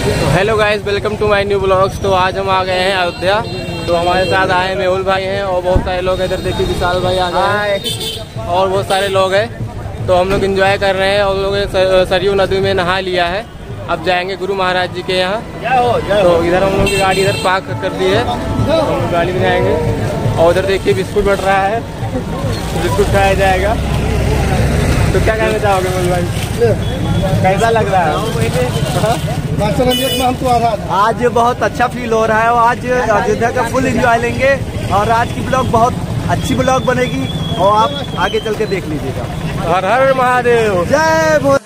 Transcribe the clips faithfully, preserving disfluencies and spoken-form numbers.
तो hello guys, welcome to my new blogs. तो आज हम आ गए हैं अयोध्या। तो हमारे साथ आए मेहुल भाई हैं और बहुत सारे लोग इधर देखिए, विशाल भाई आ गए हैं और बहुत सारे लोग हैं। तो हम लोग एंजॉय कर रहे हैं और लोग सरयू नदी में नहा लिया है। अब जाएंगे गुरु महाराज जी के यहाँ। तो इधर हम लोग की गाड़ी इधर पार्क कर दी है, तो हम लोग गाड़ी में जाएंगे। और उधर देखिए बिस्कुट बट रहा है, बिस्कुट खाया जाएगा। तो क्या कहना चाहोगे मेहुल भाई, कैसा लग रहा है? आज बहुत अच्छा फील हो रहा है और आज अयोध्या का फुल एंजॉय लेंगे और आज की ब्लॉग बहुत अच्छी ब्लॉग बनेगी और आप आगे चल के देख लीजिएगा। हर हर महादेव, जय भोले।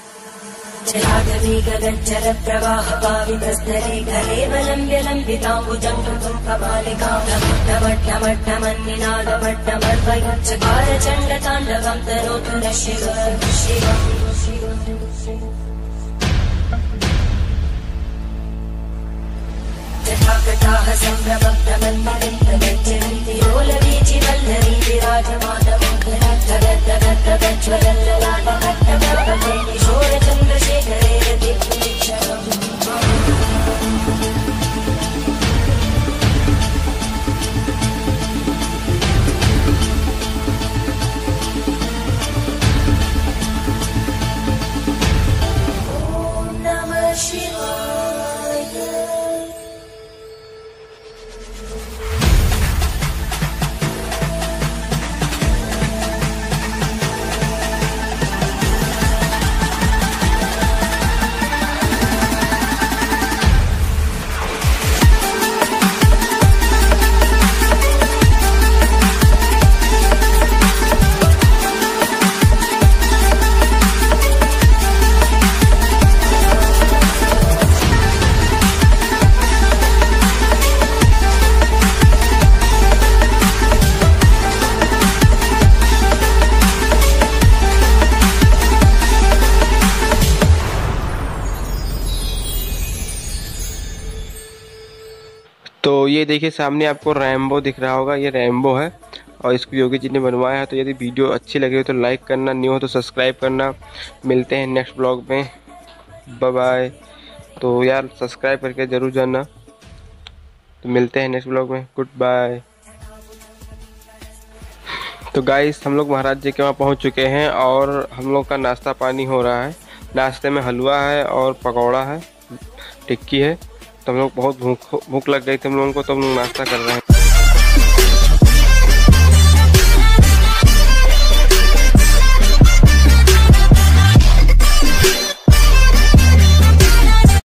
तो ये देखिए सामने आपको रैम्बो दिख रहा होगा, ये रैम्बो है और इसको योगी जी ने बनवाया है। तो यदि वीडियो अच्छी लगे हो तो लाइक करना, न्यू हो तो सब्सक्राइब करना। मिलते हैं नेक्स्ट ब्लॉग में, बाय बाय। तो यार सब्सक्राइब करके ज़रूर जाना। तो मिलते हैं नेक्स्ट ब्लॉग में, गुड बाय। तो गाइस हम लोग महाराज जी के वहाँ पहुँच चुके हैं और हम लोग का नाश्ता पानी हो रहा है। नाश्ते में हलवा है और पकौड़ा है, टिक्की है। तो हम लोग बहुत भूख भूख लग गई थी हम लोगों को, तो हम लोग नाश्ता कर रहे हैं।